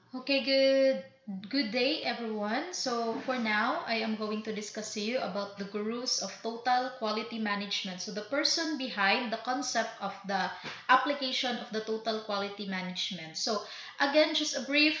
Okay, good day everyone. So for now, I am going to discuss to you about the gurus of total quality management. So the person behind the concept of the application of the total quality management. So again, just a brief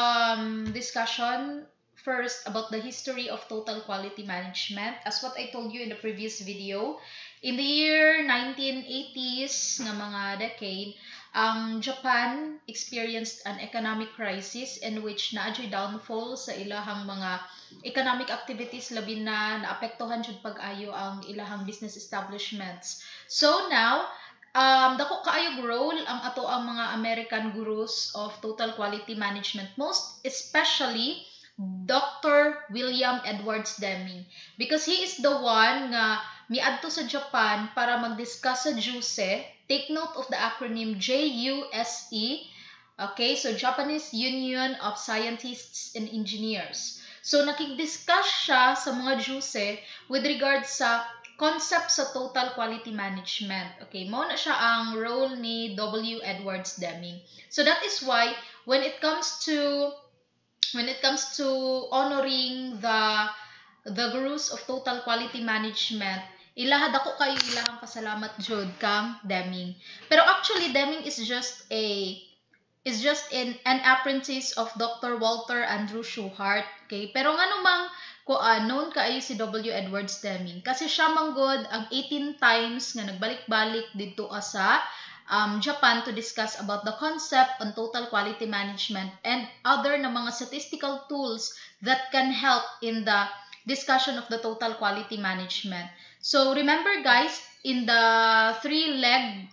discussion first about the history of total quality management. As what I told you in the previous video, in the year 1980s nga mga decade, ang Japan experienced an economic crisis in which naadyo'y downfall sa ilahang mga economic activities labi na naapektuhan jud pag-ayo ang ilahang business establishments. So now, dako kaayog role ang ato ang mga American gurus of total quality management, most especially Dr. William Edwards Deming, because he is the one nga miadto sa Japan para mag-discuss sa JUSE. Take note of the acronym JUSE. Okay, so Japanese Union of Scientists and Engineers. So nakig-discuss siya sa mga JUSE with regard sa concept sa total quality management. Okay, mao na siya ang role ni W. Edwards Deming. So that is why when it comes to honoring the gurus of total quality management, ilahad ako kayo ilahang pasalamat jud kang Deming. Pero actually Deming is just an apprentice of Dr. Walter Andrew Shewhart. Okay? Pero nga namang known kaayo si W. Edwards Deming kasi siya manggod ang 18 times nga nagbalik-balik dito sa Japan to discuss about the concept on total quality management and other na mga statistical tools that can help in the discussion of the total quality management. So remember guys, in the three-legged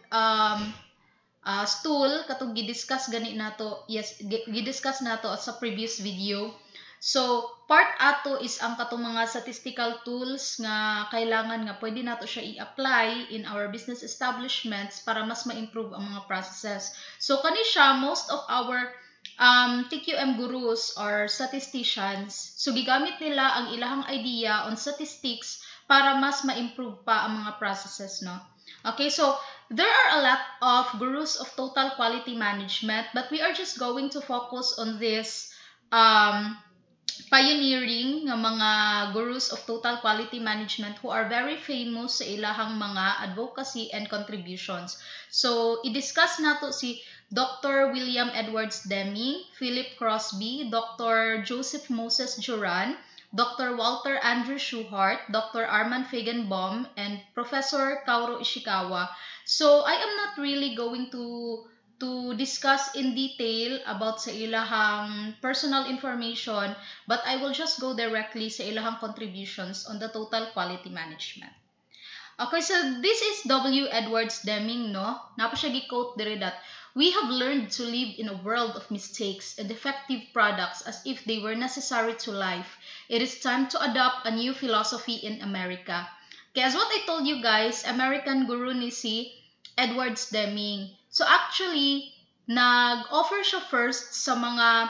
stool katong gidiscuss gani nato, yes, gidiscuss nato sa previous video. So part ato is ang katong mga statistical tools nga kailangan nga pwede nato siya i-apply in our business establishments para mas ma-improve ang mga processes. So kani siya, most of our TQM gurus or statisticians, so gigamit nila ang ilahang idea on statistics para mas ma-improve pa ang mga processes, no? Okay, so there are a lot of gurus of total quality management, but we are just going to focus on this pioneering nga mga gurus of total quality management who are very famous sa ilahang mga advocacy and contributions. So, i-discuss nato si Dr. William Edwards Deming, Philip Crosby, Dr. Joseph Moses Juran, Dr. Walter Andrew Shewhart, Dr. Armand Feigenbaum, and Professor Kaoru Ishikawa. So, I am not really going to discuss in detail about sa ilahang personal information, but I will just go directly sa ilahang contributions on the total quality management. Okay, so this is W. Edwards Deming, no? Napa siya gi-quote dire that, "We have learned to live in a world of mistakes and defective products as if they were necessary to life. It is time to adopt a new philosophy in America." Okay, as what I told you guys, American guru ni si Edwards Deming. So actually, nag-offer siya first sa mga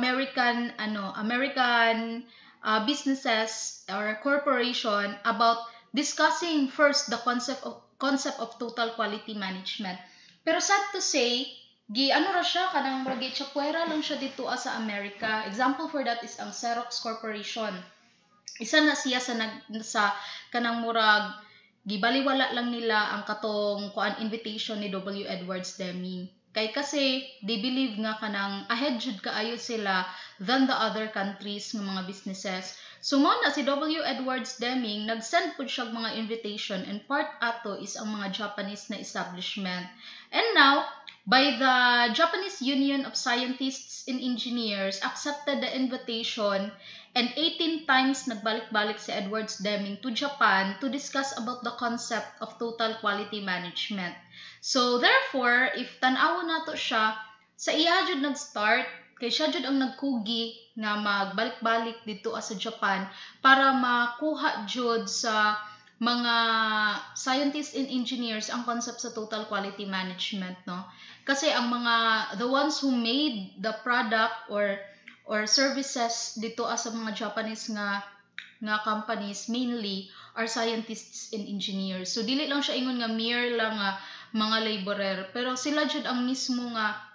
American businesses or corporation about discussing first the concept of total quality management. Pero sad to say, ra siya kanang murag chapwera lang siya dito sa America. Example for that is ang Xerox Corporation. Isa na siya sa kanang murag gibaliwala lang nila ang katong invitation ni W. Edwards Deming. Kasi they believe nga kanang ahead jud kaayo sila than the other countries ng mga businesses. So mo na si W. Edwards Deming nag-send pud siya mga invitation, and part ato is ang mga Japanese na establishment. And now, by the Japanese Union of Scientists and Engineers accepted the invitation, and 18 times nagbalik-balik si Edwards Deming to Japan to discuss about the concept of total quality management. So therefore, if tan-awon nato siya, sa iya jud nag-start, kay siya jud ang nagkugi nga magbalik-balik dito sa Japan para makuha jud sa mga scientists and engineers ang concept sa total quality management, no? Kasi ang the ones who made the product or services dito sa mga Japanese nga companies mainly are scientists and engineers. So dili lang siya ingon nga mere lang nga mga laborer, pero sila jud ang mismo nga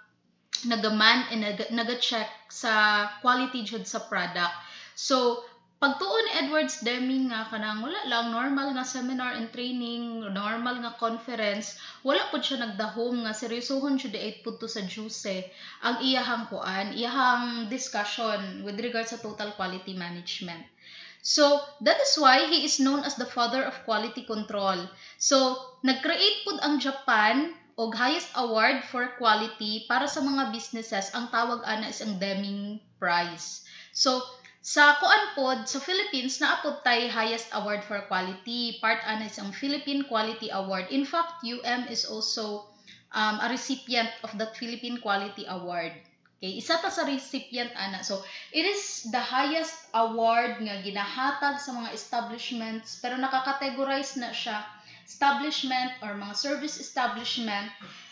nagaman and naga-check sa quality jud sa product. So pagtuon ni Edwards Deming nga kanang wala lang normal nga seminar and training, normal nga conference, wala pud siya nagdahom nga seryosohon jud diait pud to sa juice ang iyahang kuan, iyahang discussion with regards sa total quality management. So, that is why he is known as the father of quality control. So, nag-create pud ang Japan og highest award for quality para sa mga businesses. Ang tawag ana is ang Deming Prize. So, sa kuan pod sa Philippines naapod tay highest award for quality. Part ana is ang Philippine Quality Award. In fact, is also a recipient of that Philippine Quality Award. Okay, isa ta sa recipient ana. So, it is the highest award nga ginahatag sa mga establishments pero nakakategorize na siya establishment or mga service establishment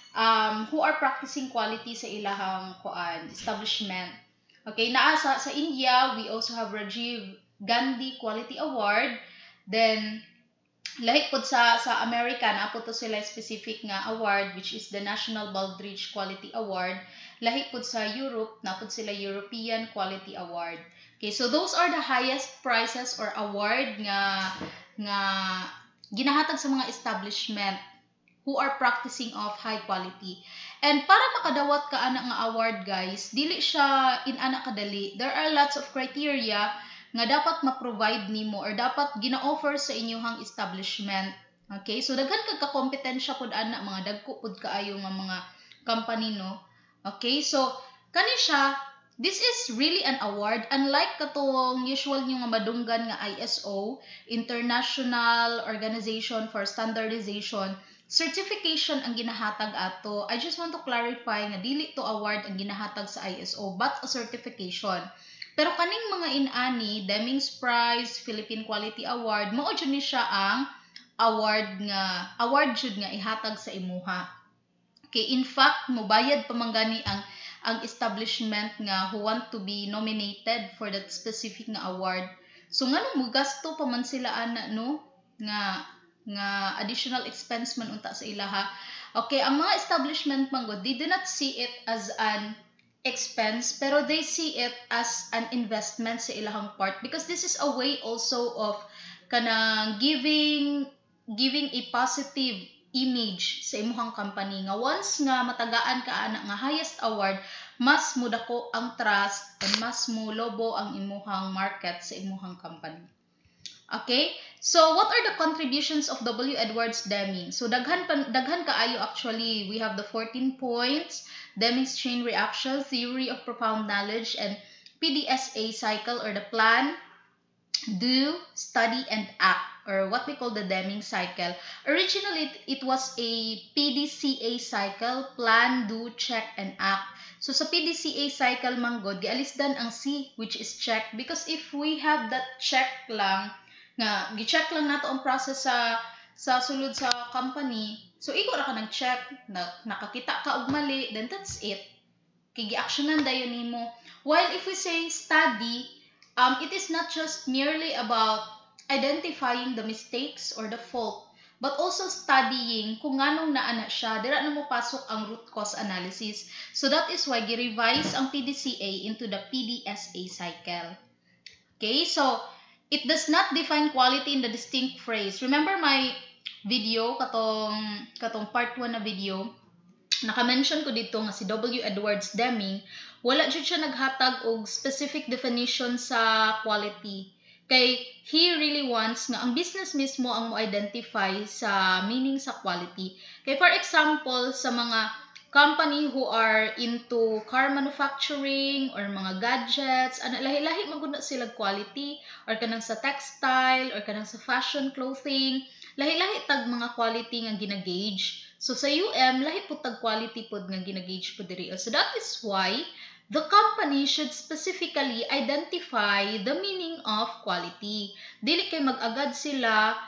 who are practicing quality sa ilahang kuan establishment. Okay, naa sa India, we also have Rajiv Gandhi Quality Award. Then lahi pod sa America na po to sila specific nga award which is the National Baldrige Quality Award. Lahi pod sa Europe na pod sila European Quality Award. Okay, so those are the highest prizes or award nga ginahatag sa mga establishment who are practicing of high quality. And para makadawat ka ana nga award guys, dili siya inana kadali. There are lots of criteria nga dapat ma-provide nimo or dapat gina-offer sa inyong establishment. Okay? So daghan kag ka-kompetensya pud ana mga dagko pud kaayo nga mga company no. Okay? So kani siya, this is really an award unlike katong usual nyo nga madunggan nga ISO, International Organization for Standardization. Certification ang ginahatag ato. I just want to clarify nga dili to award ang ginahatag sa ISO but a certification. Pero kaning mga inani, Deming's Prize, Philippine Quality Award, mao jud ni siya ang award jud nga ihatag sa imuha. Okay, in fact, mobayad pa man gani ang establishment nga who want to be nominated for that specific nga award. So nganong mogasto pa man sila ana no nga additional expense man unta sa ilaha. Okay, ang mga establishment man gud, they do not see it as an expense pero they see it as an investment sa ilahang part because this is a way also of kanang giving a positive image sa imuhang company nga once nga matagaan ka ana nga highest award, mas mudako ang trust and mas mulobo ang imuhang market sa imuhang company. Okay? So, what are the contributions of W. Edwards Deming? So, daghan kaayo actually. We have the 14 points, Deming's chain reaction, theory of profound knowledge, and PDSA cycle or the plan, do, study, and act, or what we call the Deming cycle. Originally, it was a PDCA cycle, plan, do, check, and act. So, sa PDCA cycle manggod, gialisdan ang C, which is check. Because if we have that check lang, nga gi-check lang nato ang process sa sulod sa company, so iko ra ka nag-check, nakakita ka og mali, then that's it. Kay gi-actionan dayon nimo. While if we say study, it is not just merely about identifying the mistakes or the fault, but also studying kung nganong naana siya. Dira na mo pasok ang root cause analysis. So that is why gi-revise ang PDCA into the PDSA cycle. Okay, so it does not define quality in the distinct phrase. Remember my video, katong part 1 na video, naka-mention ko dito nga si W. Edwards Deming, wala jud siya naghatag og specific definition sa quality. Kay he really wants nga ang business mismo ang mo-identify sa meaning sa quality. Kay for example, sa mga company who are into car manufacturing or mga gadgets, lahi-lahi maguna sila quality, or kanang sa textile or kanang sa fashion clothing, lahi-lahi tag mga quality nga gina-gauge. So sa lahi po tag quality pod nga gina-gauge po diri. So that is why the company should specifically identify the meaning of quality. Dili kay mag-agad sila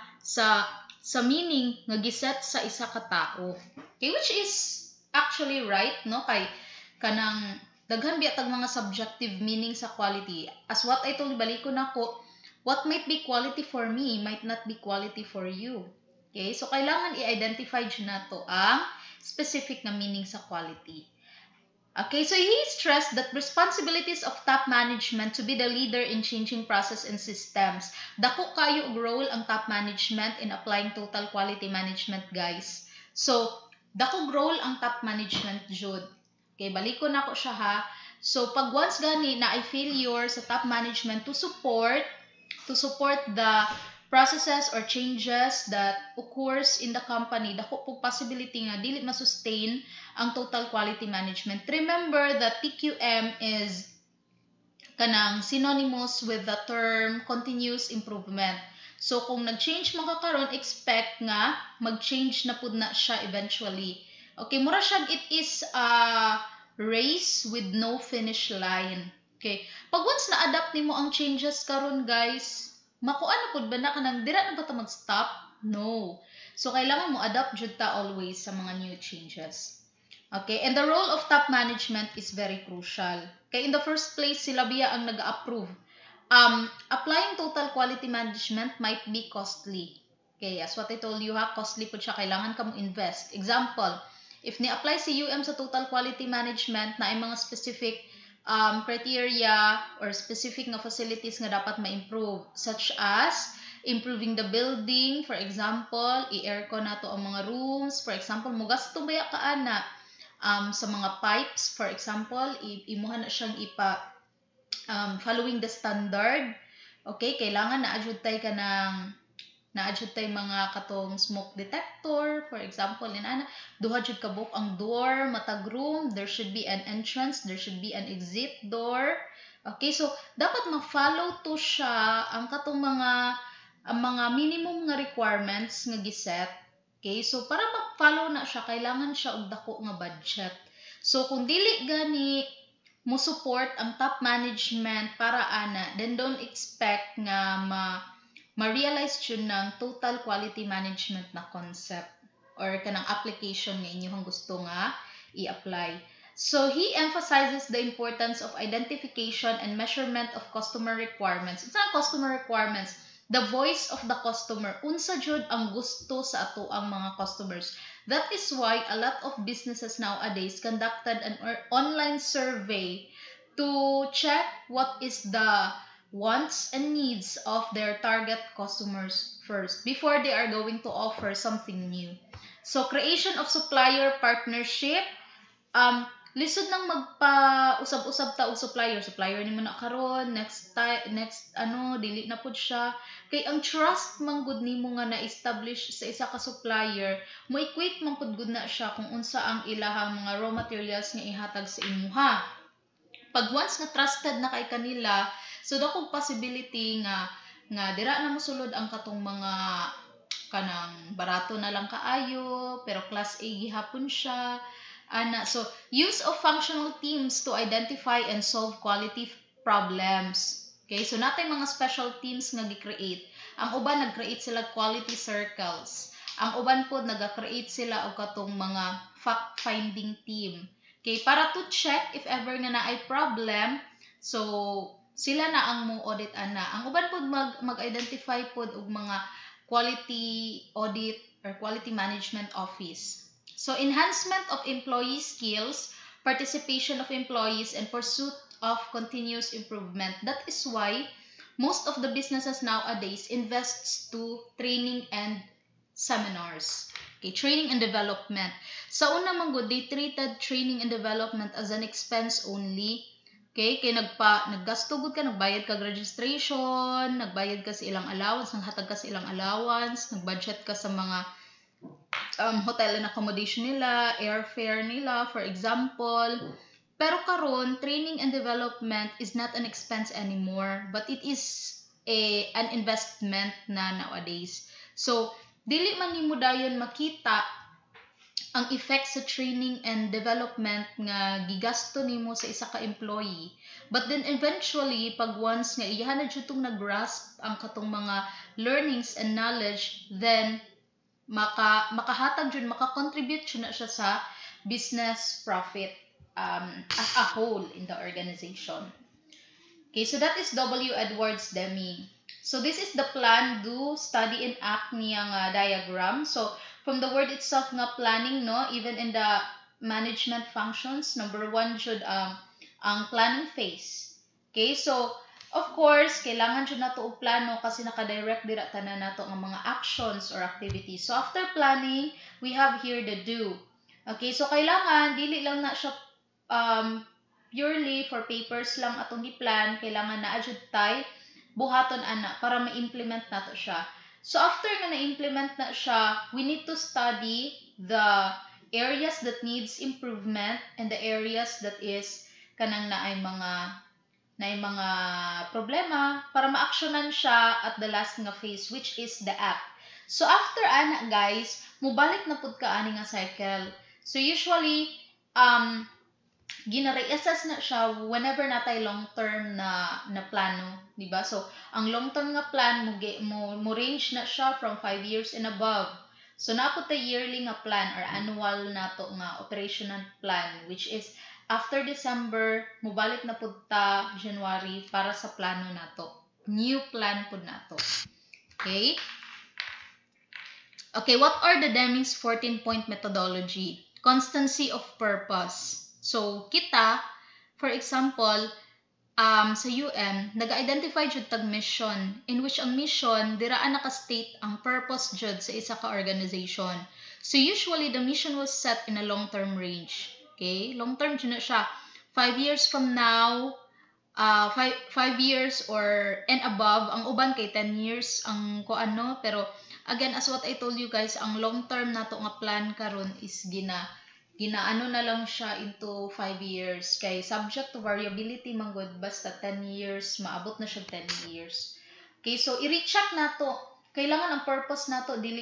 sa meaning nga giset sa isa ka tao. Okay, which is actually right, no? Kay kanang daghan biya tag mga subjective meaning sa quality. As what I told, balikon nako, what might be quality for me might not be quality for you. Okay? So kailangan i-identify jud nato ang specific na meaning sa quality. Okay, so he stressed that responsibilities of top management to be the leader in changing process and systems. Dako kayo og role ang top management in applying total quality management, guys. So, dako role ang top management, Jude. Okay, balikon ako siya ha. So, pag once gani na ay failure sa top management to support the processes or changes that occurs in the company, dako po possibility nga dili ma-sustain ang total quality management. Remember that TQM is kanang synonymous with the term continuous improvement. So kung nag-change man ka karon, expect nga mag-change na pud na siya eventually. Okay, mura siya, it is a race with no finish line. Okay, pag once na-adapt nimo ang changes karon, guys, makuha na pud ba na kanang dira na ba ta mag-stop? No. So kailangan mo adapt jud ta always sa mga new changes. Okay, and the role of top management is very crucial. Kaya in the first place, sila biya ang nag-approve. Applying total quality management might be costly. Okay, as what I told you ha, costly po siya, kailangan ka mo invest. Example, if ni-apply si UM sa total quality management na ay mga specific criteria or specific nga facilities nga dapat ma-improve, such as improving the building, for example, i-aircon na to ang mga rooms, for example, mugasto baya ka ana sa mga pipes, for example, imuha na siyang following the standard. Okay, kailangan na-adjud tay ka ng na-adjud tay mga katong smoke detector, for example, duha jud ka buok ang door, matag room, there should be an entrance, there should be an exit door. Okay, so dapat ma-follow to siya ang katong mga minimum nga requirements nga giset. Okay, so para ma-follow na siya, kailangan siya og dako nga budget. So kung dili gani mo support ang top management para ana, then don't expect nga ma-realize yun ng total quality management na concept or kanang application nga inyong gusto nga i-apply. So he emphasizes the importance of identification and measurement of customer requirements. It's not customer requirements, the voice of the customer. Unsa jud ang gusto sa ato ang mga customers. That is why a lot of businesses nowadays conducted an online survey to check what is the wants and needs of their target customers first before they are going to offer something new. So creation of supplier partnership, lisod nang magpa-usab-usab ta og supplier nimo na karon, next dili na pud siya. Kay ang trust man gud nimo nga na-establish sa isa ka supplier, mo equate man pud gud na siya kung unsa ang ilahang mga raw materials nga ihatag sa imuha. Pag once nga trusted na kay kanila, so dakong possibility nga dira na mosulod ang katong mga kanang barato na lang kaayo pero class A gihapon siya. So use of functional teams to identify and solve quality problems. Okay, so natay mga special teams nga gi-create. Ang uban nag-create sila quality circles. Ang uban po nag-create sila og katong mga fact-finding team. Okay, para to check if ever nga naay problem, so sila na ang mo audit ana. Ang uban po mag-identify pod og mga quality audit or quality management office. So enhancement of employee skills, participation of employees, and pursuit of continuous improvement. That is why most of the businesses nowadays invests to training and seminars. Okay, training and development. Sa una man gud, they treated training and development as an expense only. Okay, kay naggasto gud ka, nagbayad ka registration, nagbayad ka sa ilang allowance, naghatag ka sa ilang allowance, nagbudget ka sa mga hotel and accommodation nila, airfare nila, for example. Pero karon, training and development is not an expense anymore, but it is an investment na nowadays. So, dili man nimo dayon makita ang effect sa training and development nga gigasto nimo sa isa ka employee. But then eventually, pag once nga iyahan na jud tong nag-grasp ang katong mga learnings and knowledge, then makahatag jud, makakontribute jud na siya sa business profit as a whole in the organization. Okay, so that is W. Edwards Deming. So this is the plan, do, study, and act niya nga diagram. So from the word itself nga planning, no, even in the management functions. Number one should ang planning phase. Okay, so of course kailangan jud nato og plano kasi naka-direct dira tanan nato ang mga actions or activities. So after planning, we have here the do. Okay, so kailangan dili lang na siya purely for papers lang atong gi-plan, kailangan na adjud tay buhaton ana para ma-implement nato siya. So after nga na-implement na siya, we need to study the areas that needs improvement and the areas that is kanang naay mga problema para ma-actionan siya at the last nga phase, which is the act. So after ana guys, mubalik na pud ka ani nga cycle. So usually gina-reassess na siya whenever natay long term na plano, di ba? So ang long term nga plan mo range na siya from 5 years and above. So napod ta yearly nga plan or annual nato nga operational plan, which is after December mobalik na pud ta January para sa plano nato. New plan pud nato. Okay? Okay, what are the Deming's 14-point methodology? Constancy of purpose. So, kita, for example, sa UN, nag-identify jud tag mission in which ang mission diraan naka-state ang purpose jud sa isa ka organization. So, usually, the mission was set in a long-term range. Okay? Long-term jud na siya. 5 years from now, 5 years or and above, ang uban kay 10 years ang kuano, pero again, as what I told you guys, ang long-term nato nga plan karon is ginaano na lang siya into 5 years kay subject to variability manggod basta 10 years maabot na siya 10 years. Okay, so i-recheck nato kailangan ang purpose nato dili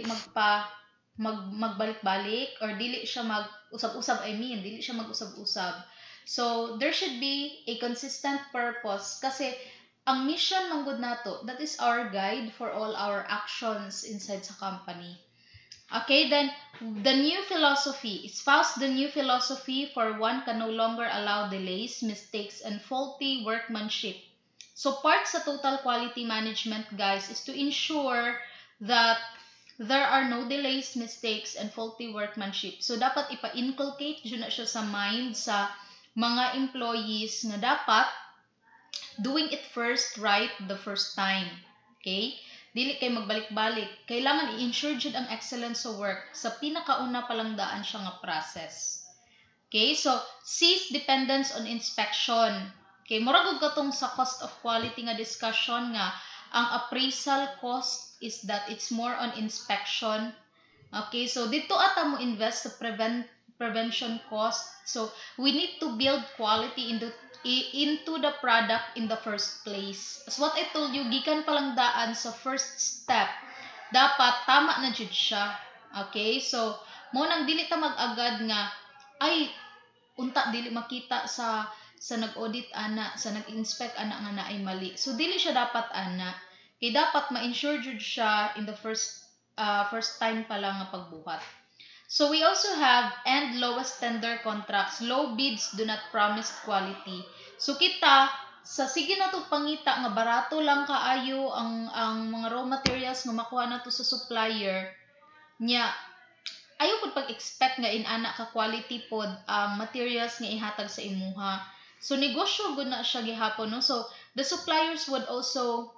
magbalik-balik or dili siya mag-usab-usab, dili siya mag-usab-usab. So there should be a consistent purpose kasi ang mission manggod nato, that is our guide for all our actions inside sa company. Okay, then the new philosophy. Espouse the new philosophy for one can no longer allow delays, mistakes, and faulty workmanship. So part sa total quality management, guys, is to ensure that there are no delays, mistakes, and faulty workmanship. So dapat ipa-inculcate dyan na siya sa mind sa mga employees na dapat doing it first right the first time. Okay? Dili kay magbalik-balik. Kailangan i-ensure jud ang excellence sa work sa pinakauna palang daan siya nga process. Okay, so cease dependence on inspection. Okay, murag og katong sa cost of quality nga discussion nga ang appraisal cost is that it's more on inspection. Okay, so dito ata mo invest sa prevention cost. So we need to build quality into the product in the first place. As what I told you, gikan palang daan sa first step, dapat tama na jud siya. Okay? So, mo nang dili ta mag-agad nga, ay, unta dili makita sa nag-audit ana, sa nag-inspect ana nga na ay mali. So, dili siya dapat ana. Kay dapat ma-ensure jud siya in the first time pa lang nga pagbuhat. So we also have end lowest tender contracts. Low bids do not promise quality. So kita sa sige na to pangita nga barato lang kaayo ang mga raw materials nga makuha na to sa supplier nya, ayaw pud pag-expect nga inana ka quality pod ang materials nga ihatag sa imuha. So negosyo gud na siya gihapon, no? So the suppliers would also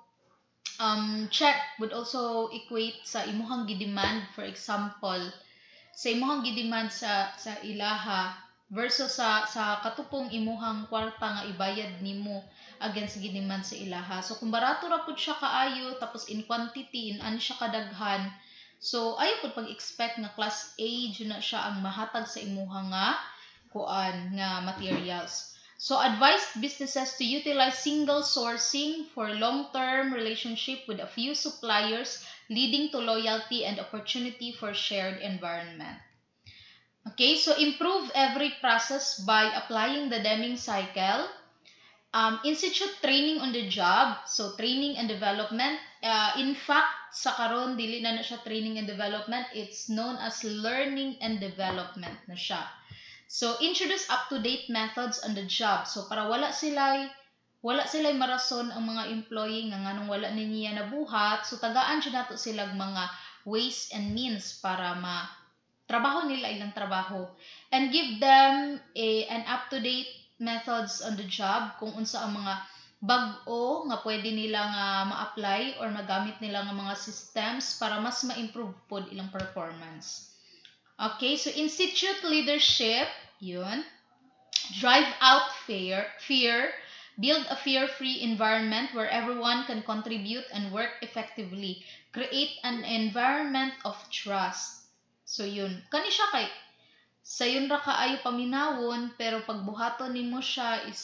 would also equate sa imuhang gidemand. For example, sa imuhang gidemand sa ilaha versus sa katupong imuhang kwarta nga ibayad nimo against gidemand sa ilaha. So kung barato ra pud siya kaayo tapos in quantity in ani siya kadaghan, so ayo pud pag-expect nga class A jud na siya ang mahatag sa imuha nga kuan nga materials. So advise businesses to utilize single sourcing for long-term relationship with a few suppliers, leading to loyalty and opportunity for shared environment. Okay, so improve every process by applying the Deming cycle. Institute training on the job, so training and development. In fact, sa karon dili na siya training and development, it's known as learning and development na siya. So introduce up-to-date methods on the job. So para wala sila'y marason ang mga employee nga nganong wala ni niya nabuhat, so tagaan siya nato silang mga ways and means para trabaho nila, ilang trabaho, and give them an up-to-date methods on the job kung unsa ang mga bag-o nga pwede nila nga ma-apply or magamit nila nga mga systems para mas ma-improve pod ilang performance. Okay, so institute leadership, yun. Drive out fear, build a fear-free environment where everyone can contribute and work effectively. Create an environment of trust. So yun, kani siya kay sayon ra kaayo paminawon pero pagbuhaton nimo siya is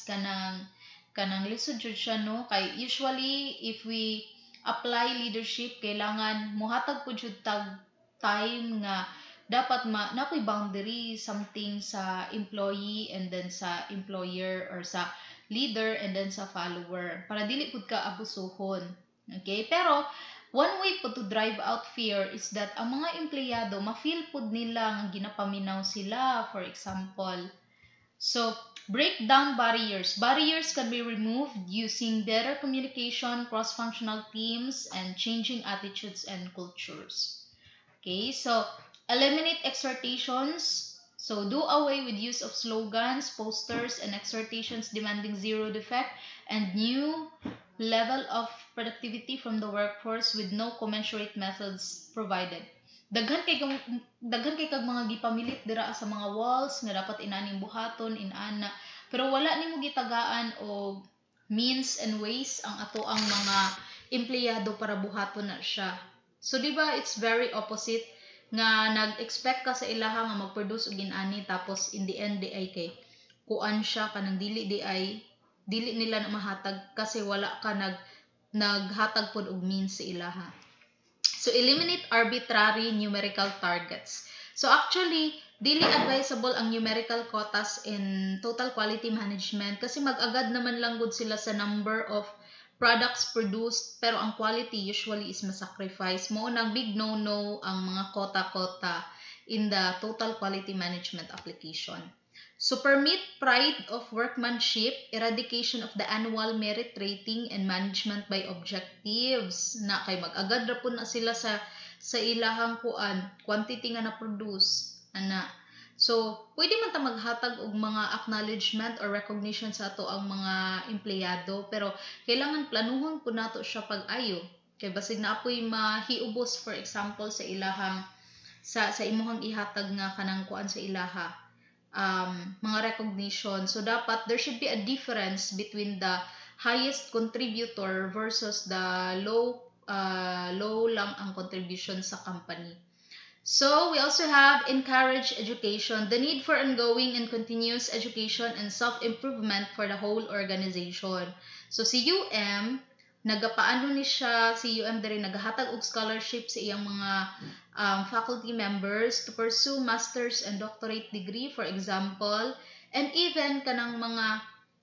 kanang lisod jud siya no kay usually if we apply leadership kailangan muhatag pud jud tag time nga dapat napoy boundary something sa employee and then sa employer or sa leader and then sa follower para dili pud ka abusuhon. Okay, pero one way po to drive out fear is that ang mga empleyado ma-feel pud nila nga ginapaminaw sila, for example. So break down barriers. Barriers can be removed using better communication, cross-functional teams, and changing attitudes and cultures. Okay, so eliminate exhortations. So do away with use of slogans, posters, and exhortations demanding zero defect and new level of productivity from the workforce with no commensurate methods provided. Daghan kay kag mga gipamilit dira sa mga walls nga dapat inaning buhaton inana pero wala nimo gitagaan og means and ways ang ato ang mga empleyado para buhaton na siya. So di ba it's very opposite nga nag-expect ka sa ilaha nga mag-produce og inani tapos in the end di ay kay kuan siya kanang dili nila na mahatag kasi wala ka naghatag pod og means sa ilaha. So eliminate arbitrary numerical targets. So actually dili advisable ang numerical quotas in total quality management kasi mag-agad naman lang gud sila sa number of products produced pero ang quality usually is masacrifice mo nang big no ang mga quota in the total quality management application. So permit pride of workmanship, eradication of the annual merit rating and management by objectives na kay mag-agad ra pud na sila sa ilahang quantity nga na produce ana. So, pwede man ta maghatag og mga acknowledgement or recognition sa ato ang mga empleyado pero kailangan planuhon po nato siya pag-ayo. Kay basig na apoy mahiubos for example sa ilahang sa imuhang ihatag nga kanang kuan sa ilaha mga recognition. So dapat there should be a difference between the highest contributor versus the low lang ang contribution sa company. So, we also have encourage education, the need for ongoing and continuous education and self-improvement for the whole organization. So, si UM, nagapaano ni siya, si UM diri nagahatag og scholarship sa iyang mga faculty members to pursue master's and doctorate degree, for example, and even kanang mga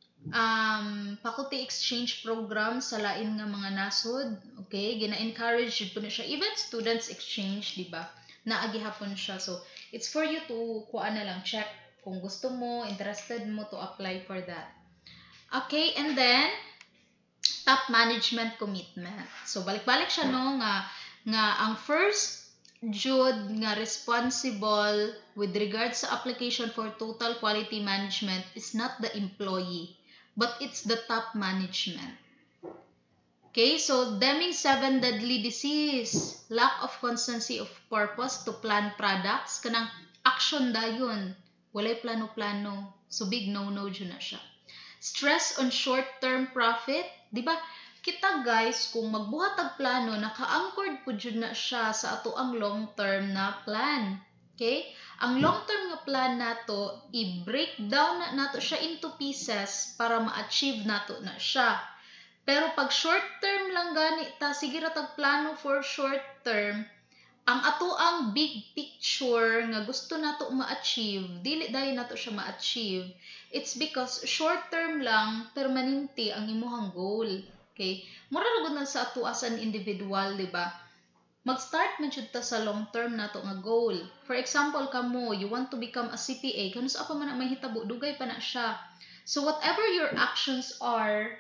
faculty exchange program sa lain nga mga nasod. Okay, gina-encourage po na siya, even students exchange, di ba? Naagihapon siya. So, it's for you to kuan na lang check kung gusto mo, interested mo to apply for that. Okay, and then top management commitment. So, balik-balik siya no nga ang first jud nga responsible with regards sa application for total quality management is not the employee, but it's the top management. Okay, so Deming's 7 deadly disease, lack of constancy of purpose to plan products, kanang action dayon, walay plano-plano, so big no-no dyan na siya. Stress on short-term profit, di ba? Kita guys, kung magbuhatag plano, naka-anchored po dyan na siya sa ato ang long-term na plan. Okay? Ang long-term nga plan nato, i-break down na nato siya into pieces para ma-achieve nato na siya. Pero pag short term lang gani ta, sige ra tag plano for short term, ang ato ang big picture nga gusto nato ma-achieve, dili dayon nato siya ma-achieve. It's because short term lang, permanente ang imuhang goal. Okay? Mura ra gud na sa ato as an individual, di ba? Mag-start man jud ta sa long term nato nga goal. For example, kamo, you want to become a CPA, kanus apa man na mahitabo, dugay pa na siya. So whatever your actions are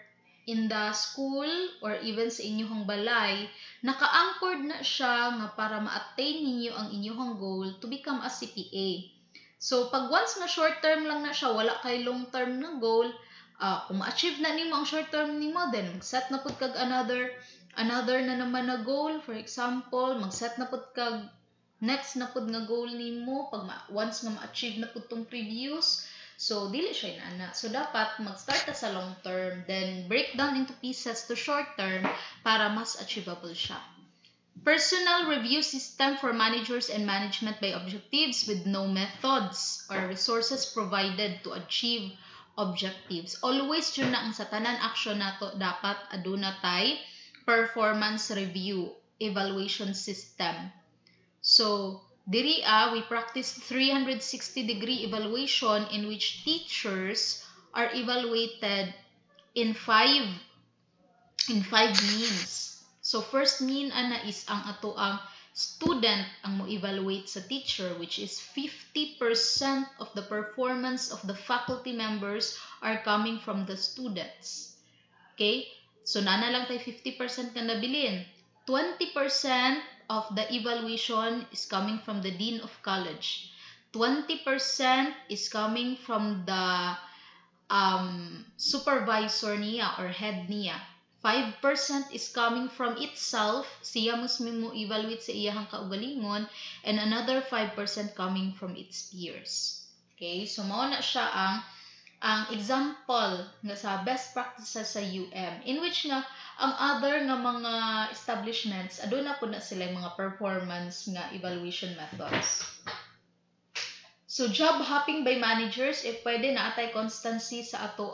in the school or even sa inyong balay, naka-anchored na siya nga para ma-attain ninyo ang inyong goal to become a CPA. So, pag once na short term lang na siya, wala kay long term na goal, kung ma-achieve na nimo ang short term nimo, then mag-set na pud kag another na naman na goal. For example, mag-set na pud kag next na pud nga goal nimo pag once nga ma-achieve na pud tong previous. So, dili siya inana. So, dapat mag-start ka sa long term, then break down into pieces to short term para mas achievable siya. Personal review system for managers and management by objectives with no methods or resources provided to achieve objectives. Always yun na ang sa tanan action nato dapat aduna tay performance review evaluation system. So, diri we practice 360-degree evaluation in which teachers are evaluated in five means. So, first mean ana is ang ato ang student ang mo evaluate sa teacher, which is 50% of the performance of the faculty members are coming from the students. Okay? So, nana lang tayo 50% ka nabilin. 20% of the evaluation is coming from the Dean of College. 20% is coming from the supervisor niya or head niya. 5% is coming from itself, siya mo evaluate sa iyahang kaugalingon, and another 5% coming from its peers. Okay? So, mao na siya ang example nga sa best practices sa UM, in which nga ang other nga mga establishments aduna po na sila mga performance nga evaluation methods. So, job hopping by managers, pwede na atay constancy sa ato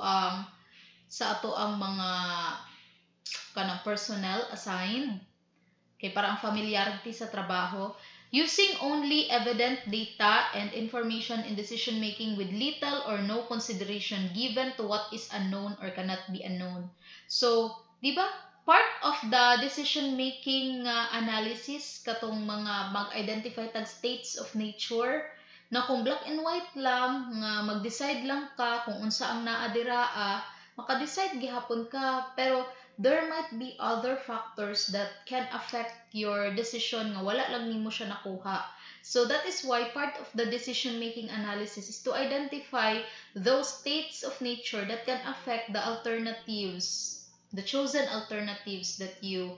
ang mga kanang personnel assigned. Okay, para ang familiarity sa trabaho. Using only evident data and information in decision making with little or no consideration given to what is unknown or cannot be unknown. So, di ba? Part of the decision making analysis katong mga mag-identify tag states of nature na kung black and white lang nga mag-decide lang ka kung unsa ang naa dira, maka-decide gihapon ka, pero there might be other factors that can affect your decision nga wala lang nimo siya nakuha. So that is why part of the decision making analysis is to identify those states of nature that can affect the alternatives, the chosen alternatives that you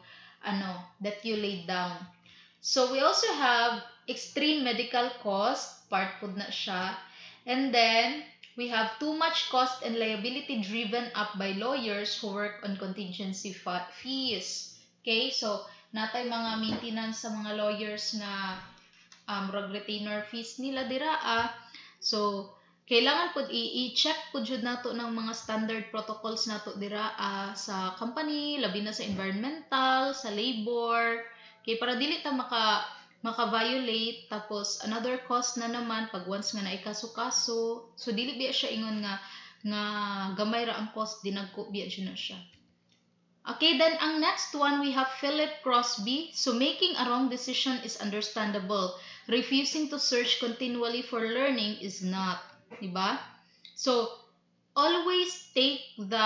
laid down. So we also have extreme medical cost, part pud na siya. And then we have too much cost and liability driven up by lawyers who work on contingency fees. Okay, so natay mga maintenance sa mga lawyers na retainer fees nila dira. So kailangan pud i-check pud jud nato ng mga standard protocols nato dira sa company, labi na sa environmental, sa labor. Okay, para dili ta maka-violate, tapos another cost na naman pag once nga naikaso-kaso. So dili biya siya ingon nga gamay ra ang cost, dinagko biya jud na siya. Okay, then ang next one we have Philip Crosby. So making a wrong decision is understandable. Refusing to search continually for learning is not, diba? So always take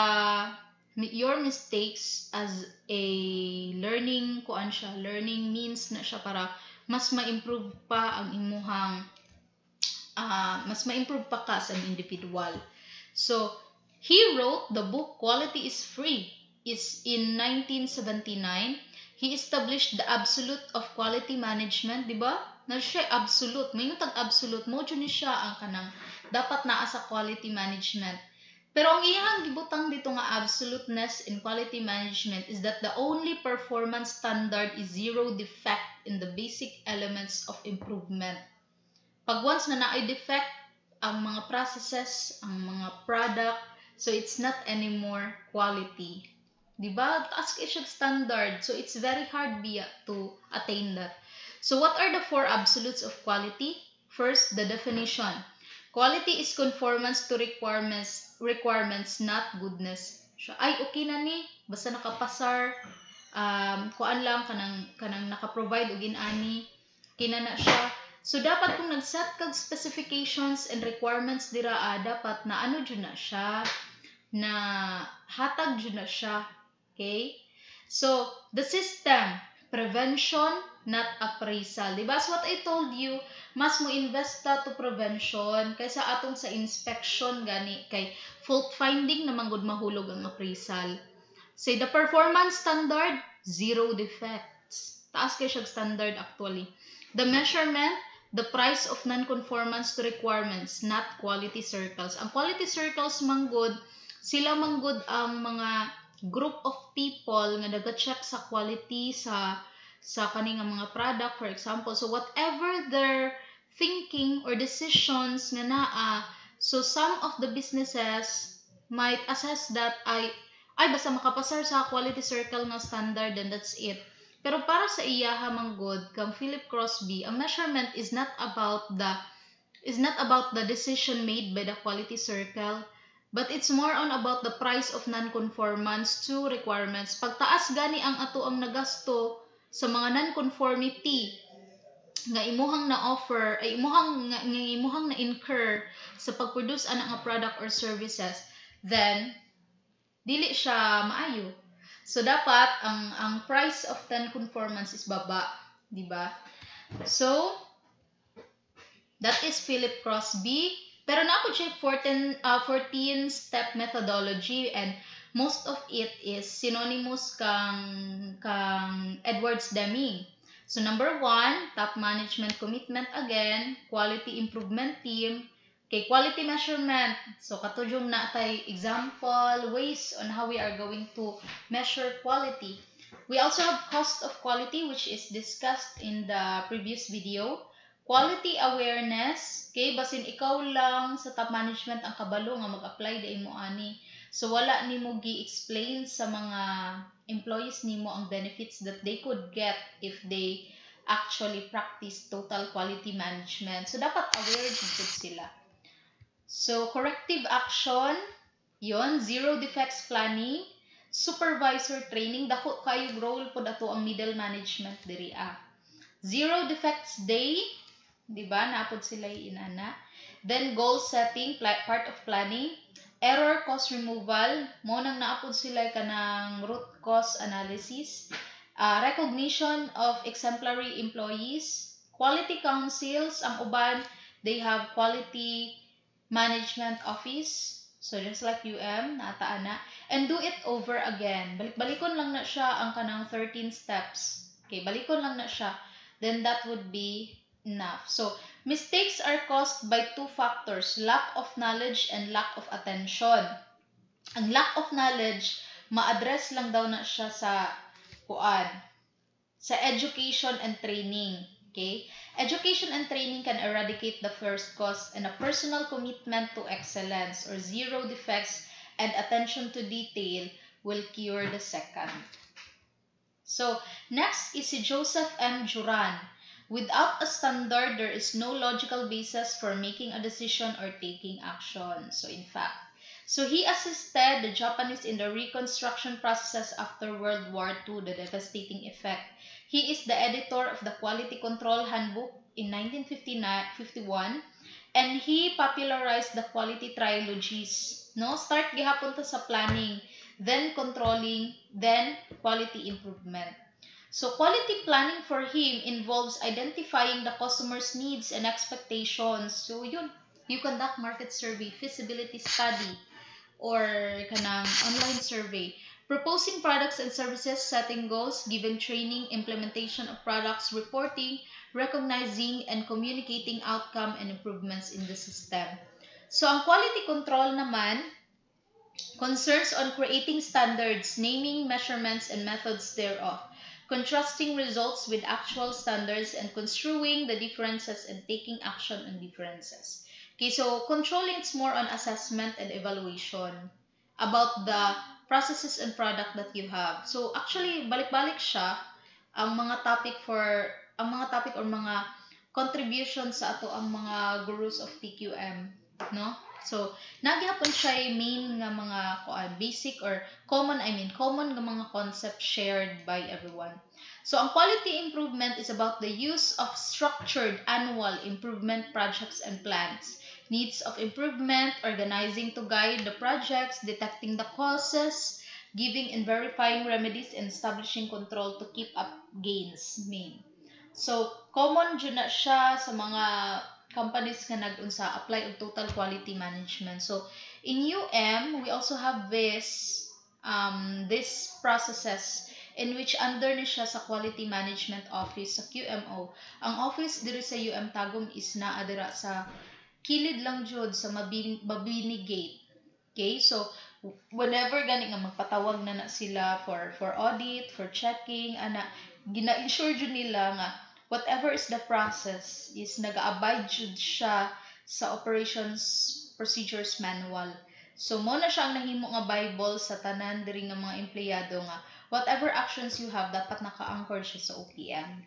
your mistakes as a learning means na siya para mas ma-improve pa ang imuhang mas ma-improve pa ka as an individual. So he wrote the book Quality is Free is in 1979. He established the absolute of quality management, di ba? Na siya absolute, may tag absolute mo ni siya ang kanang dapat naa sa quality management. Pero ang iyang gibutang dito nga absoluteness in quality management is that the only performance standard is zero defect in the basic elements of improvement. Pag once na naay defect ang mga processes, ang mga product, so it's not anymore quality. Diba? Taas kay siya standard. So it's very hard biya to attain that. So what are the four absolutes of quality? First, the definition. Quality is conformance to requirements, not goodness. So, ay, okay na ni. Basta nakapasar. Kuan lang, kanang nakaprovide o ginani. Kinana siya. So, dapat kung nag-set kag specifications and requirements dira, dapat na ano dyan na siya. na hatag jud na siya. Okay? So, the system, prevention, not appraisal. Diba? So, what I told you, mas mo invest ta to prevention kaysa atong sa inspection gani kay fault finding na manggod mahulog ang appraisal. Say the performance standard, zero defects. Taas kay siya standard actually. The measurement, the price of non-conformance to requirements, not quality circles. Ang quality circles manggod, sila manggod ang mga group of people nga naga-check sa quality sa kaning mga product, for example. So whatever their thinking or decisions nga naa, so some of the businesses might assess that ay basta makapasar sa quality circle nga standard, then that's it. Pero para sa iyaha manggod kang Philip Crosby, ang measurement is not about the decision made by the quality circle, but it's more on about the price of non-conformance to requirements. Pagtaas gani ang ato ang nagasto sa mga non-conformity nga imuhang na offer ay imuhang na incur sa pagproduce ana nga product or services, then dili siya maayo. So dapat ang price of non-conformance is baba, di ba? So that is Philip Crosby. Pero naapod siya 14-step methodology, and most of it is synonymous kang Edwards Deming. So number 1, top management commitment again, quality improvement team, okay, quality measurement. So katujong na tay example, ways on how we are going to measure quality. We also have cost of quality, which is discussed in the previous video. Quality awareness, okay, basin ikaw lang sa top management ang kabalo nga mag-apply da imo ani. So wala nimo gi-explain sa mga employees nimo ang benefits that they could get if they actually practice total quality management. So dapat aware jud sila. So corrective action, yon, zero defects planning, supervisor training, dako kayo role pod ato ang middle management diri Zero defects day, di ba? Naapod sila inana. Then goal setting, part of planning. Error cost removal, mo nang naapod sila kanang root cause analysis. Recognition of exemplary employees. Quality councils, ang uban, they have quality management office. So just like nataan na. And do it over again. Balik-balikon lang na siya ang kanang 13 steps. Okay, balikon lang na siya. Then that would be enough. So, mistakes are caused by 2 factors, lack of knowledge and lack of attention. Ang lack of knowledge, ma-address lang daw na siya sa education and training. Okay? Education and training can eradicate the first cause, and a personal commitment to excellence or zero defects and attention to detail will cure the second. So, next is si Joseph M. Juran. Without a standard, there is no logical basis for making a decision or taking action. So, in fact, he assisted the Japanese in the reconstruction processes after World War II, the devastating effect. He is the editor of the Quality Control Handbook in 1951, and he popularized the quality trilogies. No, start gihapon ta sa planning, then controlling, then quality improvement. So quality planning for him involves identifying the customer's needs and expectations. So yun, you conduct market survey, feasibility study, or kanang online survey. Proposing products and services, setting goals, giving training, implementation of products, reporting, recognizing and communicating outcome and improvements in the system. So ang quality control naman concerns on creating standards, naming measurements and methods thereof, contrasting results with actual standards, and construing the differences and taking action on differences. Okay, so controlling is more on assessment and evaluation about the processes and product that you have. So actually, balik-balik siya ang mga topic or mga contributions sa ato ang mga gurus of TQM, no? So, nagyapon siya main nga mga basic or common nga mga concepts shared by everyone. So, ang quality improvement is about the use of structured annual improvement projects and plans. needs of improvement, organizing to guide the projects, detecting the causes, giving and verifying remedies, and establishing control to keep up gains main. So, common dyan na siya sa mga companies nga nag-unsa apply og total quality management. So, in UM, we also have this processes in which under ni siya sa Quality Management Office sa QMO. Ang office diri sa UM Tagum is naa dira sa kilid lang jud sa Mabini Gate. Okay? So, whenever gani nga magpatawag na sila for audit, for checking, gina-ensure jud nila nga whatever is the process is nag-abide jud siya sa operations procedures manual. So, mo na siya ang nahimo nga Bible sa tanan diri nga mga empleyado nga whatever actions you have, dapat naka-anchor siya sa OPM.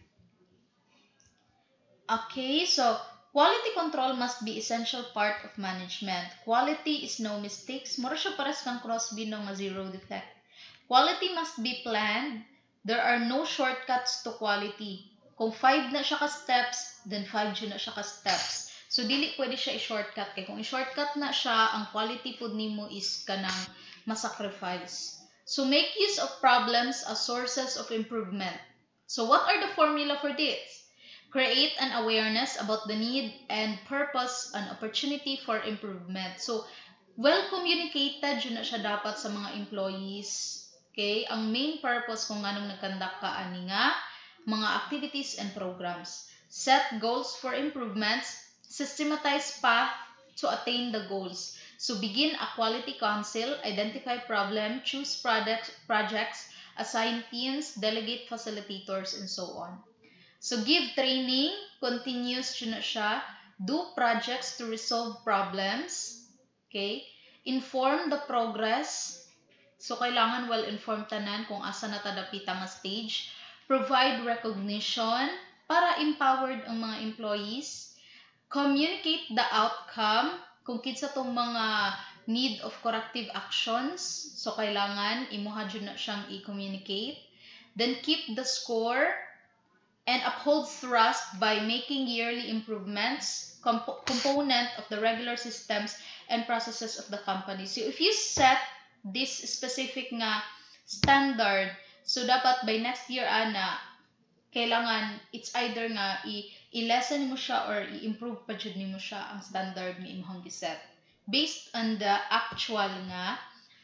Okay, so quality control must be essential part of management. Quality is no mistakes. Mura siya pares kang Crosby no nga zero defect. Quality must be planned. There are no shortcuts to quality. Kung 5 na siya ka steps, then 5 yun na siya ka steps. So, dili pwede siya i-shortcut. Kaya kung i-shortcut na siya, ang quality po nimo is kanang masacrifice. So, make use of problems as sources of improvement. So, what are the formula for this? Create an awareness about the need and purpose and opportunity for improvement. So, well communicated yun na siya dapat sa mga employees. Okay? Ang main purpose kung anong nagkandak ka ani nga, mga activities and programs. Set goals for improvements. Systematize path to attain the goals. So, begin a quality council, identify problem, choose projects, assign teams, delegate facilitators, and so on. So, give training, continuous yun na siya, do projects to resolve problems, okay? Inform the progress, so kailangan well-informed tanan kung asa na tadapita nga stage, provide recognition, para empowered ang mga employees, communicate the outcome, kung kinsa tong mga need of corrective actions, so kailangan imuha jud na siyang i-communicate. Then keep the score and uphold trust by making yearly improvements, component of the regular systems and processes of the company. So if you set this specific nga standard, so dapat by next year kailangan it's either nga i-lessen mo siya or i-improve pa jud nimo siya ang standard nga imong giset based on the actual nga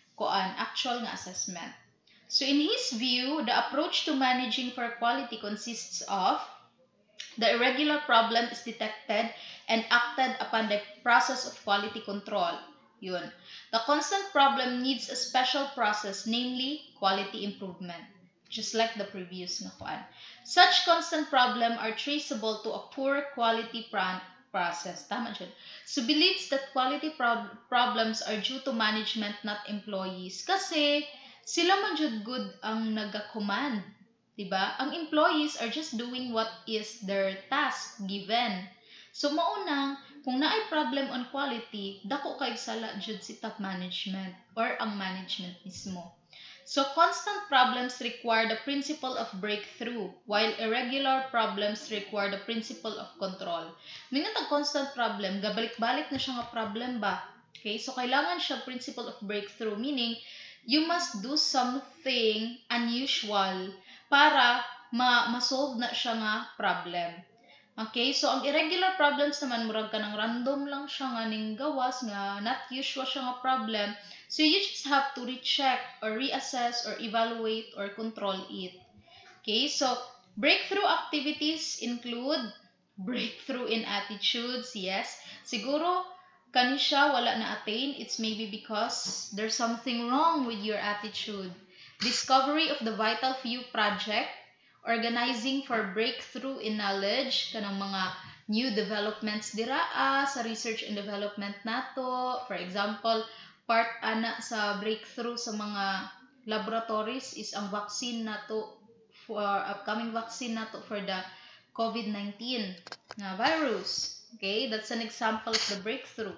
assessment. So in his view, the approach to managing for quality consists of the irregular problem is detected and acted upon the process of quality control. Yun. The constant problem needs a special process, namely quality improvement. Just like the previous nga kuan. Such constant problem are traceable to a poor quality process. Tama dyan. So, believes that quality problems are due to management, not employees. Kasi, sila man jud good ang nag-command. Diba? Ang employees are just doing what is their task given. So, maunang, kung naay problem on quality, dako kay sala jud si top management or ang management mismo. So, constant problems require the principle of breakthrough, while irregular problems require the principle of control. Mingat ang constant problem, gabalik-balik na siya nga problem ba? Okay, so kailangan siya principle of breakthrough, meaning, you must do something unusual para ma-solve na siya nga problem. Okay, so ang irregular problems naman, murag ka ng random lang siya nga ning gawas nga, not usual siya nga problem. So you just have to recheck or reassess or evaluate or control it. Okay, so breakthrough activities include breakthrough in attitudes, yes. Siguro, kani siya wala na attain, it's maybe because there's something wrong with your attitude. Discovery of the vital few project, organizing for breakthrough in knowledge, kanang mga new developments diraa sa research and development nato. For example, part ana sa breakthrough sa mga laboratories is ang vaccine nato for upcoming vaccine nato for the COVID-19 na virus. Okay, that's an example of the breakthrough.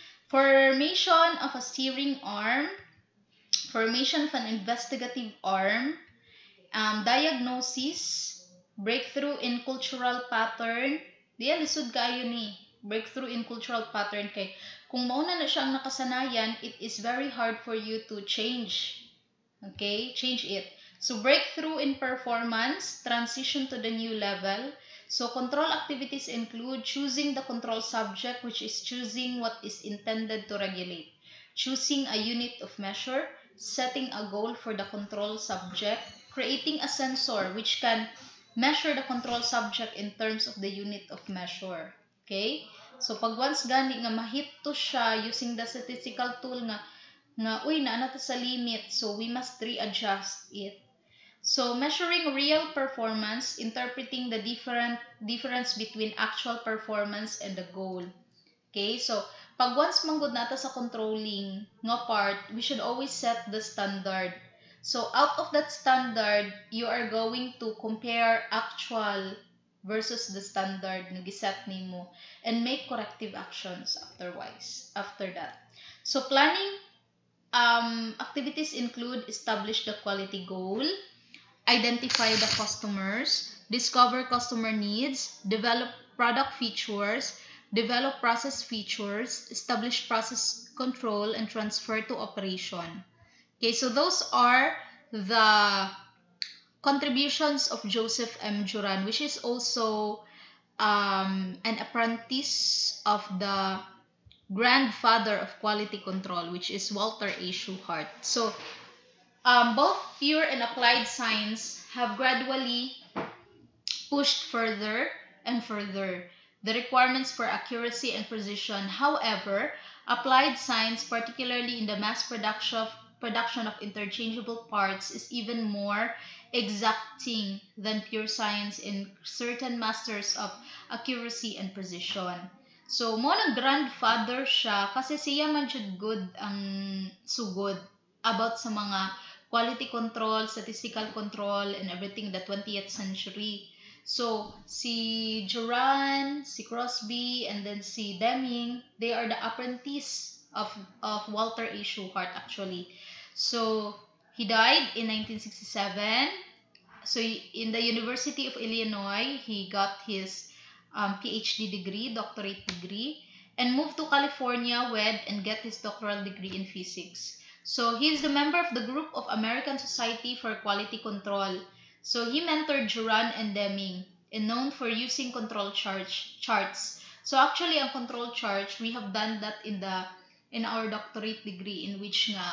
Formation of a steering arm, formation of an investigative arm, diagnosis, breakthrough in cultural pattern. Diya, lisod kayo ni. breakthrough in cultural pattern kay kung mauna na siyang nakasanayan, it is very hard for you to change. Okay? Change it. So, breakthrough in performance, transition to the new level. So, control activities include choosing the control subject, which is choosing what is intended to regulate, choosing a unit of measure, setting a goal for the control subject, creating a sensor which can measure the control subject in terms of the unit of measure. Okay? So, pag once gani nga mahit to siya using the statistical tool nga uy, naana to sa limit, so we must readjust it. So, measuring real performance, interpreting the difference between actual performance and the goal. Okay? So, pag once manggod nata sa controlling nga part, we should always set the standard. So, out of that standard, you are going to compare actual versus the standard na giset nimo and make corrective actions after that. So, planning activities include establish the quality goal, identify the customers, discover customer needs, develop product features, develop process features, establish process control, and transfer to operation. Okay, so those are the contributions of Joseph M. Juran, which is also an apprentice of the grandfather of quality control, which is Walter A. Schuhart. So, both pure and applied science have gradually pushed further and further the requirements for accuracy and precision. However, applied science, particularly in the mass production of interchangeable parts, is even more exacting than pure science in certain masters of accuracy and precision. So, mo nang grandfather siya kasi siya man jud good ang sugod about sa mga quality control, statistical control, and everything in the 20th century. So, si Juran, si Crosby, and then si Deming, they are the apprentice of Walter A. Schuhart actually. So, he died in 1967. So, in the University of Illinois, he got his PhD degree, doctorate degree, and moved to California and get his doctoral degree in physics. So, he is the member of the group of American Society for Quality Control. So, he mentored Juran and Deming, and known for using control charts. So, actually, ang control charts, we have done that in our doctorate degree, in which nga,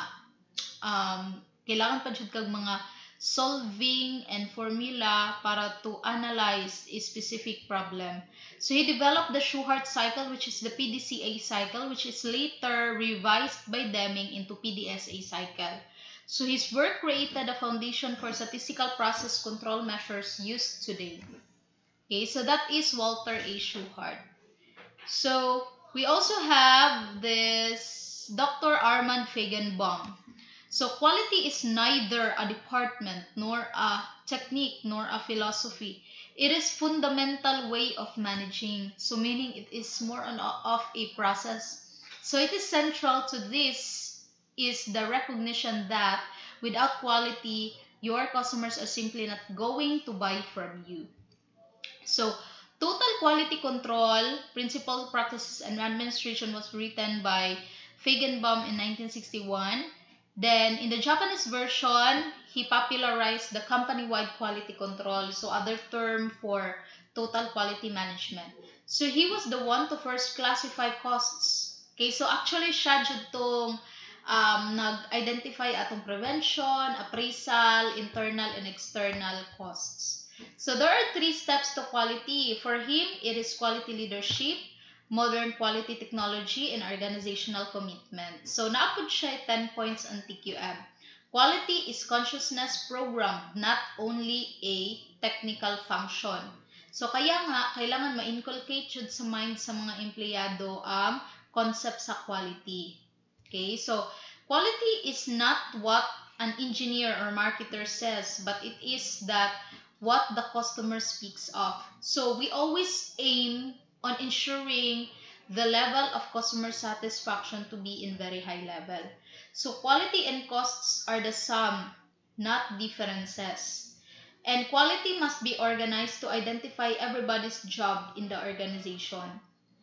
kailangan pa jud kag mga solving and formula para to analyze a specific problem. So he developed the Schuhart cycle, which is the PDCA cycle, which is later revised by Deming into PDSA cycle. So his work created a foundation for statistical process control measures used today. Okay, so that is Walter A. Schuhart. So we also have this Dr. Armand Feigenbaum. So quality is neither a department, nor a technique, nor a philosophy. It is fundamental way of managing. So meaning it is more of a process. So it is central to this is the recognition that without quality, your customers are simply not going to buy from you. So Total Quality Control, Principles, Practices, and Administration was written by Feigenbaum in 1961. Then, in the Japanese version, he popularized the company-wide quality control, so other term for total quality management. So, he was the one to first classify costs. Okay, so actually, siya jud tong nag-identify atong prevention, appraisal, internal and external costs. So, there are 3 steps to quality. For him, it is quality leadership, modern quality technology, and organizational commitment. So, naapod siya 10 points on TQM. Quality is consciousness program, not only a technical function. So, kaya nga, kailangan ma-inculcate yun sa mind sa mga empleyado ang concept sa quality. Okay? So, quality is not what an engineer or marketer says, but it is that what the customer speaks of. So, we always aim on ensuring the level of customer satisfaction to be in very high level. So quality and costs are the sum, not differences. And quality must be organized to identify everybody's job in the organization.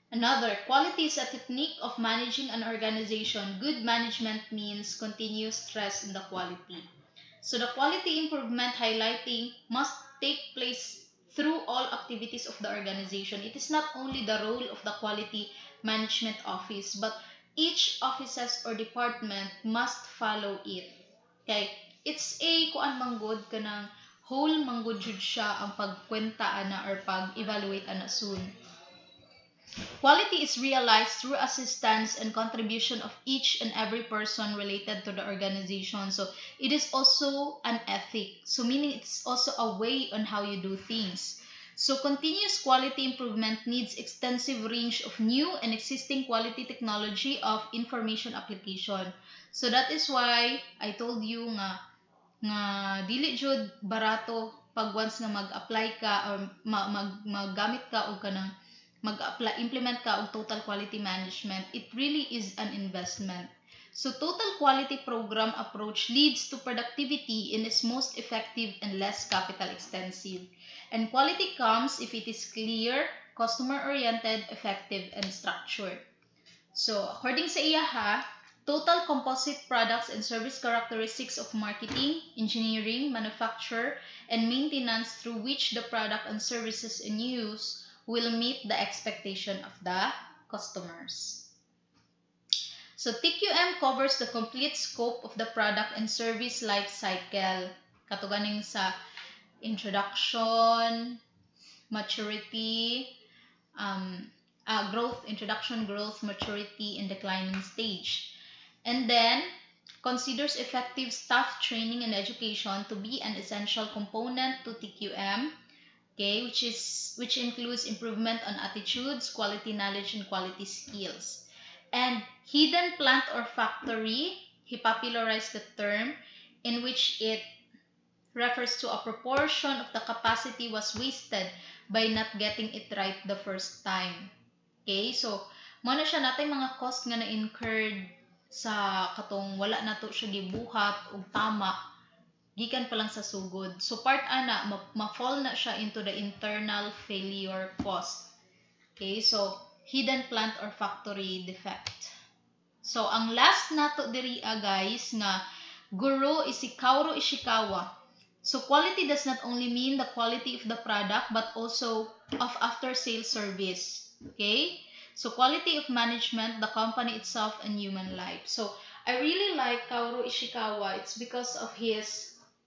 Another, quality is a technique of managing an organization. Good management means continuous stress in the quality. So the quality improvement highlighting must take place through all activities of the organization. It is not only the role of the quality management office, but each offices or department must follow it. Okay? It's a kuan manggod kanang whole manggod jud siya ang pagkwenta ana or pag-evaluate ana soon. Quality is realized through assistance and contribution of each and every person related to the organization. So it is also an ethic. So meaning it's also a way on how you do things. So continuous quality improvement needs extensive range of new and existing quality technology of information application. So that is why I told you nga dili jud barato pag once nga mag-apply ka or maggamit ka og kanang mag-apply implement ka og total quality management. It really is an investment. So total quality program approach leads to productivity and is most effective and less capital extensive. And quality comes if it is clear, customer oriented, effective, and structured. So according sa iya total composite products and service characteristics of marketing, engineering, manufacture, and maintenance through which the product and services in use will meet the expectation of the customers. So TQM covers the complete scope of the product and service life cycle. Katuganing sa introduction, maturity, introduction, growth, maturity, and declining stage. And then considers effective staff training and education to be an essential component to TQM. Okay, which includes improvement on attitudes, quality knowledge, and quality skills. And hidden plant or factory, he popularized the term in which it refers to a proportion of the capacity was wasted by not getting it right the first time. Okay, so mo na siya natin mga cost nga na-incurred sa katong wala na to siya gibuhat og tama gikan pa lang sa sugod. So part ana ma-fall na siya into the internal failure cost. Okay, so hidden plant or factory defect. So ang last nato diri guys nga Guru is si Kaoru Ishikawa. So quality does not only mean the quality of the product but also of after sales service. Okay? So quality of management, the company itself, and human life. So I really like Kaoru Ishikawa. It's because of his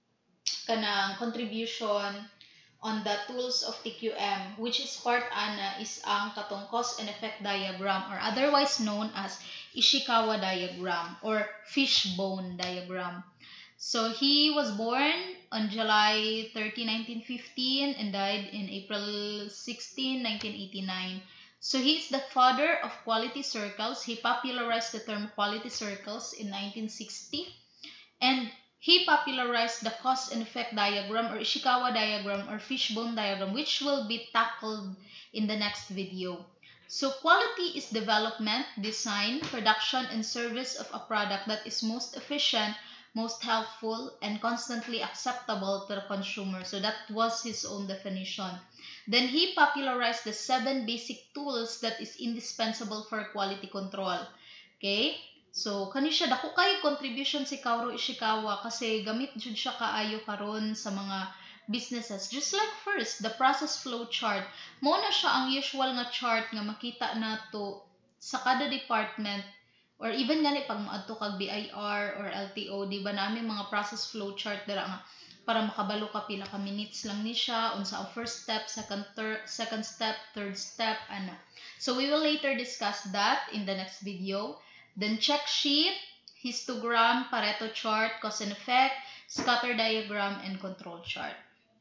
kanang contribution on the tools of TQM, which is part ana is ang katong cause and effect diagram or otherwise known as Ishikawa diagram or fishbone diagram. So he was born on July 30, 1915 and died in April 16, 1989. So he is the father of quality circles. He popularized the term quality circles in 1960 and he popularized the cause and effect diagram or Ishikawa diagram or fishbone diagram, which will be tackled in the next video. So quality is development, design, production, and service of a product that is most efficient, most helpful, and constantly acceptable to the consumer. So that was his own definition. Then he popularized the 7 basic tools that is indispensable for quality control. Okay? So, kani siya dako kay contribution si Kaoru Ishikawa kasi gamit jud siya kaayo karon sa mga businesses. Just like first, the process flow chart. Mo na siya ang usual nga chart nga makita nato sa kada department or even gani pag maadto kag BIR or LTO, di ba namin mga process flow chart dira nga para makabalo ka pila ka minutes lang ni siya unsa ang first step, second step, third step ana. So we will later discuss that in the next video. Then check sheet, histogram, Pareto chart, cause and effect, scatter diagram, and control chart.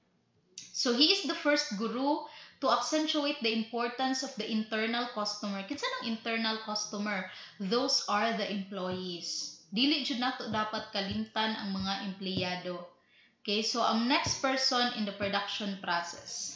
So he is the first guru to accentuate the importance of the internal customer. Kinsa ng internal customer? Those are the employees. Dili jud nato dapat kalimtan ang mga empleyado. Okay, so ang next person in the production process.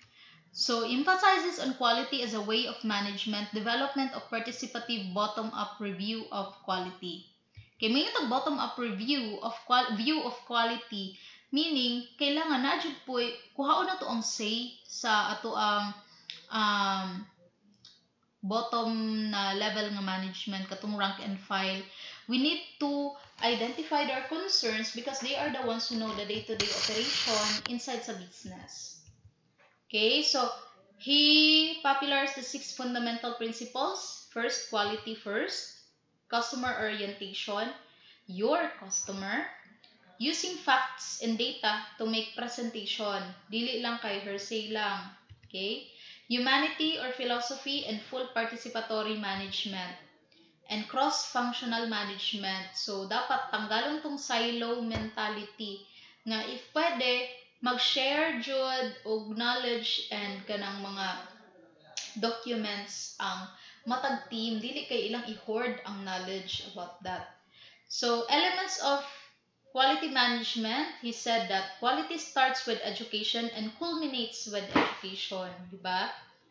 So, emphasizes on quality as a way of management, development of participative bottom-up review of quality. Okay, may itong bottom-up review of quality, meaning, kailangan na jud po, kuhaon na to ang say sa ato ang bottom na level nga management, katong rank and file, we need to identify their concerns because they are the ones who know the day-to-day operation inside sa business. Okay, so he popularized the 6 fundamental principles. First, quality first, customer orientation, your customer, using facts and data to make presentation. Dili lang kay hearsay lang. Okay? Humanity or philosophy and full participatory management. And cross-functional management. So, dapat tanggalon tong silo mentality nga if pwede, mag-share jud og knowledge and kanang mga documents ang matag team. Dili kay ilang i-hoard ang knowledge about that. So, elements of quality management, he said that quality starts with education and culminates with education, diba?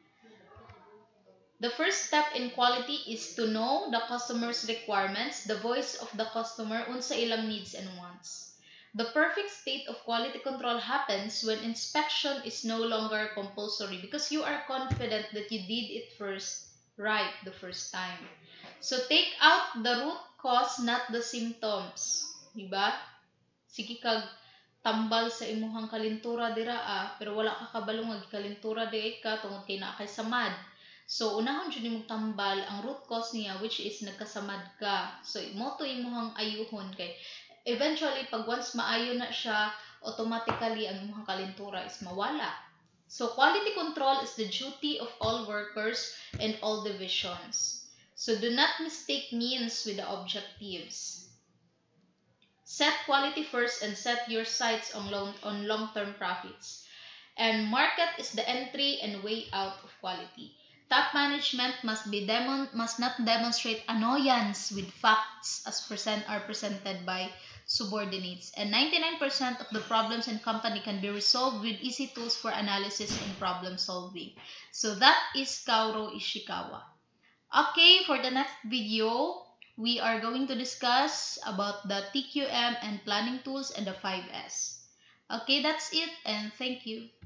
The first step in quality is to know the customer's requirements, the voice of the customer, unsa ilang needs and wants. The perfect state of quality control happens when inspection is no longer compulsory because you are confident that you did it right the first time. So take out the root cause, not the symptoms. Diba? Sige kag tambal sa imuhang kalintura dira pero wala ka kabalo nga kalintura di ka tungod kay naa kay samad. So unahon jud nimo tambal ang root cause niya, which is nagkasamad ka. So imo to imuhang ayuhon kay eventually pag once maayo na siya, automatically ang imuhang kalintura is mawala. So quality control is the duty of all workers and all divisions. So do not mistake means with the objectives. Set quality first and set your sights on long-term profits. And market is the entry and way out of quality. Top management must not demonstrate annoyance with facts as are presented by subordinates. And 99% of the problems in company can be resolved with easy tools for analysis and problem solving. So that is Kaoru Ishikawa. Okay, for the next video, we are going to discuss about the TQM and planning tools and the 5S. Okay, that's it, and thank you.